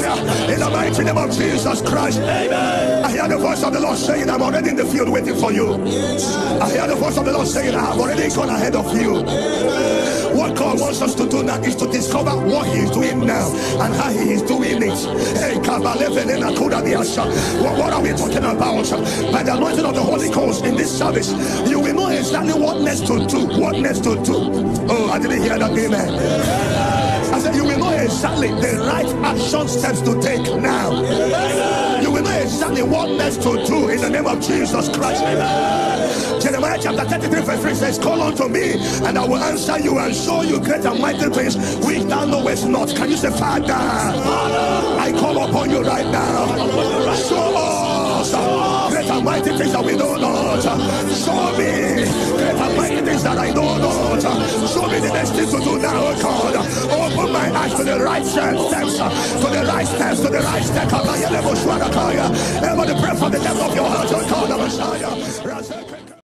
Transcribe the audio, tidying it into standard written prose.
In the mighty name of Jesus Christ. Amen. I hear the voice of the Lord saying, I'm already in the field waiting for you. I hear the voice of the Lord saying, I have already gone ahead of you. What God wants us to do now is to discover what He is doing now and how He is doing it. Hey, what are we talking about? By the anointing of the Holy Ghost in this service, you will know exactly what next to do. What next to do. Oh, I didn't hear that. Amen. I said, you will know exactly the right action steps to take now. You will know exactly what next to do in the name of Jesus Christ. Jeremiah chapter 33 verse 3 says, call unto me and I will answer you and show you great and mighty things which thou knowest not. Can you say, Father, I call upon you right now. Show us great and mighty things that we know not. Show me great and mighty things that I know not. Show me the next thing to do now, God. Open my eyes to the right steps, to the right steps, to the right step. Everybody pray for the depth of your heart, God, Messiah.